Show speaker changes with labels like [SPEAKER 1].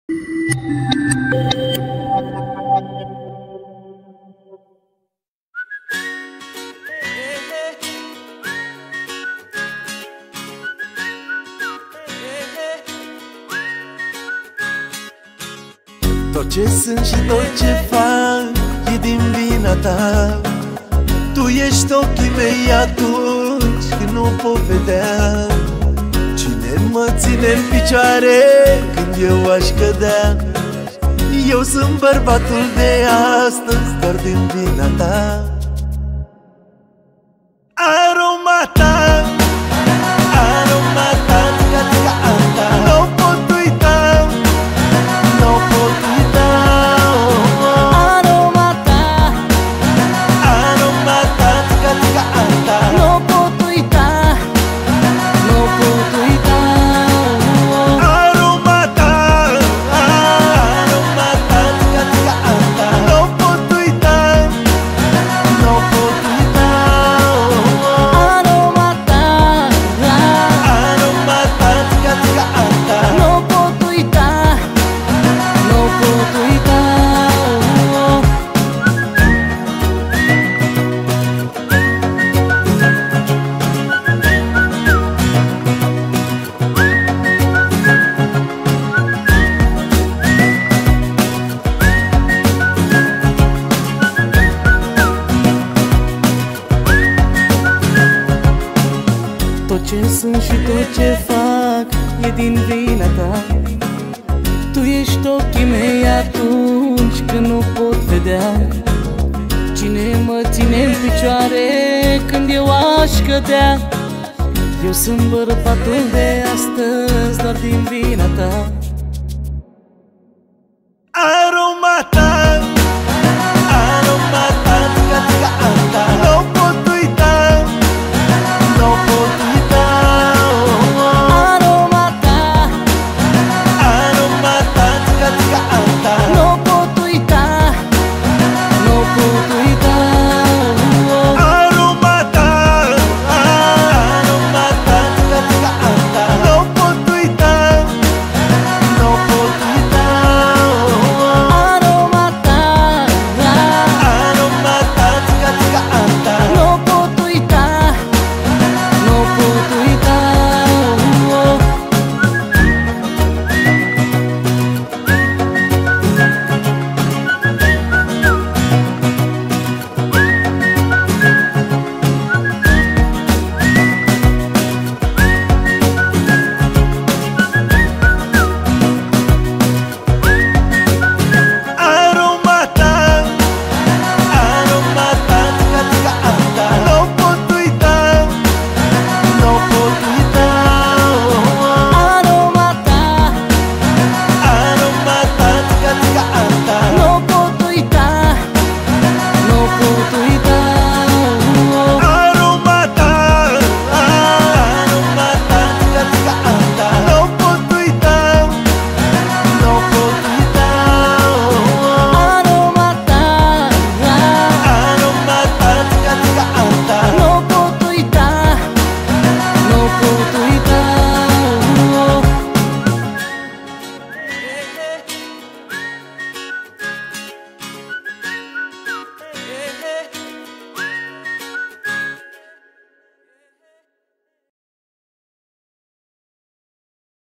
[SPEAKER 1] Tot ce sunt și tot ce fac e din vina ta. Tu ești ochii mei atunci când nu pot vedea. Cine mă ține în picioare când eu aș cădea? Eu sunt bărbatul de astăzi doar din vina ta. Aroma ta, aroma ta, tica ta, nu pot uita, nu pot uita.
[SPEAKER 2] Aroma ta,
[SPEAKER 1] aroma ta, tica ta,
[SPEAKER 2] nu pot uita, nu pot uita.
[SPEAKER 1] aroma ta, aroma ta, tica ta, nu pot uita, nu pot uita.
[SPEAKER 2] Aroma ta,
[SPEAKER 1] Aroma ta, tica ta,
[SPEAKER 2] nu pot uita, nu pot uita. Tot ce sunt și tot ce fac e din vina ta. Tu ești ochii mei atunci când nu pot vedea. Cine mă ține în picioare când eu aș cădea? Eu sunt bărbatul de astăzi doar din vina ta.